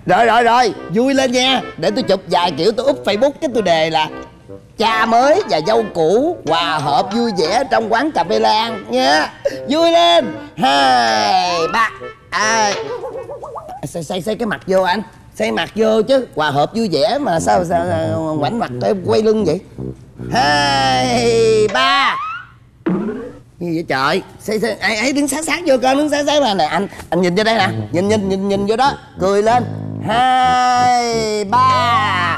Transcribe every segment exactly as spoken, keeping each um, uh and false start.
Rồi rồi rồi, vui lên nha. Để tôi chụp vài kiểu tôi úp Facebook cái tôi đề là cha mới và dâu cũ hòa hợp vui vẻ trong quán cà phê Lan nha. Vui lên. Hai ba. À, xây xây xây cái mặt vô anh. Xây mặt vô chứ. Hòa hợp vui vẻ mà sao sao, sao ngoảnh mặt quay lưng vậy. Hai ba. Như vậy trời. Xây, xây, ấy, ấy đứng sát sát vô con, đứng sát sát mà nè anh. Anh nhìn vô đây nè. Nhìn nhìn nhìn nhìn vô đó. Cười lên. Hai ba.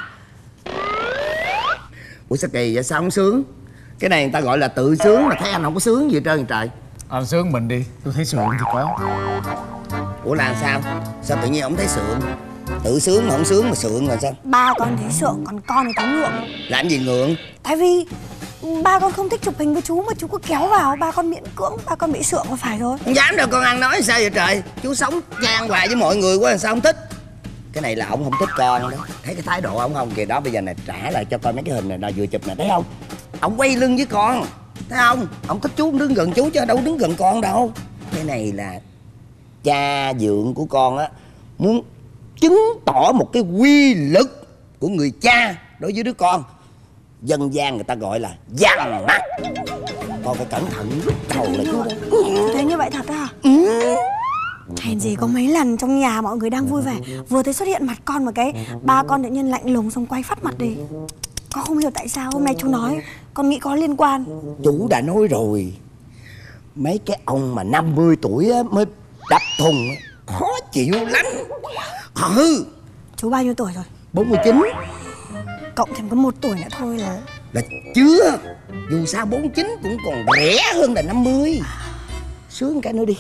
Ủa sao kỳ vậy, sao không sướng? Cái này người ta gọi là tự sướng mà thấy anh không có sướng gì hết trơn trời. Anh sướng mình đi, tôi thấy sượng thì quá. Ủa là sao? Sao tự nhiên không thấy sượng? Tự sướng mà không sướng mà sượng là sao? Ba con thấy sượng, còn con thì thấy ngượng. Làm gì ngượng? Tại vì ba con không thích chụp hình với chú mà chú cứ kéo vào, ba con miễn cưỡng, ba con bị sượng mà phải rồi. Không dám đâu con ăn nói sao vậy trời? Chú sống chan hoài với mọi người quá làm sao không thích? Cái này là ông không thích con đó. Thấy cái thái độ ông không kìa đó, bây giờ này trả lại cho coi mấy cái hình này là vừa chụp nè, thấy không? Ông quay lưng với con, thấy không? Ông thích chú ông đứng gần chú chứ đâu đứng gần con đâu. Cái này là cha dượng của con á, muốn chứng tỏ một cái quy lực của người cha đối với đứa con. Dân gian người ta gọi là dằn mắt. Con phải cẩn thận rút đầu lại chú. Chú thấy như vậy thật à? Ừ. Hèn gì có mấy lần trong nhà mọi người đang vui vẻ, vừa thấy xuất hiện mặt con một cái, ba con tự nhiên lạnh lùng xong quay phát mặt đi. Con không hiểu tại sao hôm nay chú nói, con nghĩ có liên quan. Chú đã nói rồi, mấy cái ông mà năm mươi tuổi á mới đập thùng khó chịu lắm. Ừ. Chú bao nhiêu tuổi rồi? bốn mươi chín. Cộng thêm có một tuổi nữa thôi là... Là chưa. Dù sao bốn mươi chín cũng còn rẻ hơn là năm mươi. Sướng cái nữa đi.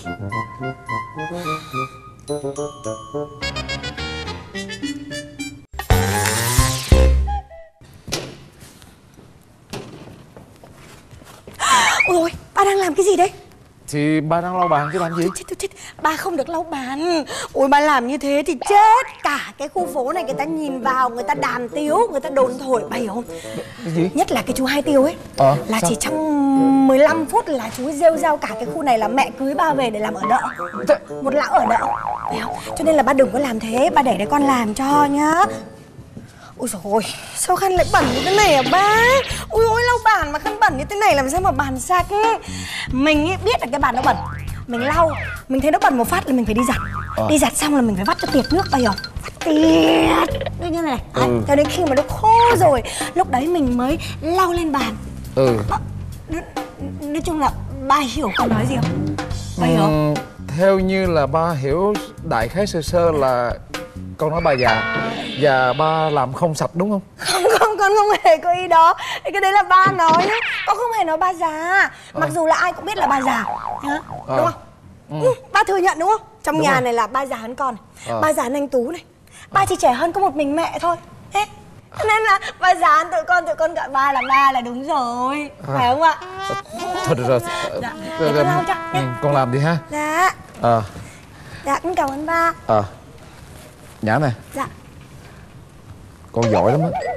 Ôi, ba đang làm cái gì đấy? Thì ba đang lau bàn chứ làm gì? Chết, chết, chết, ba không được lau bàn. Ôi, ba làm như thế thì chết. Cả cái khu phố này người ta nhìn vào, người ta đàm tiếu, người ta đồn thổi, ba hiểu không? Cái gì? Nhất là cái chú Hai Tiêu ấy. Ờ, Là sao? chỉ trong mười lăm phút là chú rêu rao cả cái khu này là mẹ cưới ba về để làm ở đợ. Một lão ở đợ, phải không? Cho nên là ba đừng có làm thế, ba để để con làm cho nhá. Ôi dồi ôi, sao khăn lại bẩn như thế này à ba? Ôi ôi, lau bàn mà khăn bẩn như thế này làm sao mà bàn sạch? Mình ý, biết là cái bàn nó bẩn, mình lau, mình thấy nó bẩn một phát là mình phải đi giặt. ờ. Đi giặt xong là mình phải vắt cho tiệt nước, ba hiểu không? Vắt tiệt như thế này, đấy, ừ. Cho đến khi mà nó khô rồi, lúc đấy mình mới lau lên bàn. Ừ. à, Nói chung là ba hiểu con nói gì không? Ba hiểu không? Ừ, theo như là ba hiểu đại khái sơ sơ là con nói ba già và ba làm không sạch đúng không? Không không, con không hề có ý đó. Cái đấy là ba nói, con không hề nói ba già. Mặc à. dù là ai cũng biết là ba già nhá, à. đúng không? Ừ. Ừ, ba thừa nhận đúng không? Trong đúng nhà rồi. Này là ba già hơn con, à. ba già hơn anh Tú này, ba à. chỉ trẻ hơn có một mình mẹ thôi. Thế nên là ba già hơn tụi con, tụi con gọi ba là ba là đúng rồi, à. phải không ạ? Thôi được rồi. Dạ. Để con lau cho nhé. Con làm đi ha. Dạ. Ờ. À. Dạ, con cảm ơn ba. Ờ. À. Nhã nè. Dạ. Con giỏi lắm á.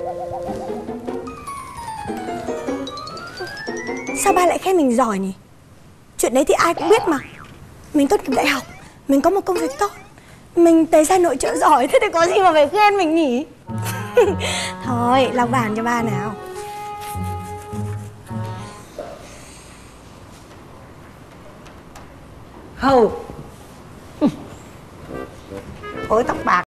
Sao ba lại khen mình giỏi nhỉ? Chuyện đấy thì ai cũng biết mà. Mình tốt nghiệp đại học, mình có một công việc tốt, mình tề ra nội trợ giỏi, thế thì có gì mà phải khen mình nhỉ? Thôi, lau bàn cho ba nào. Hầu. Ôi tóc bạc.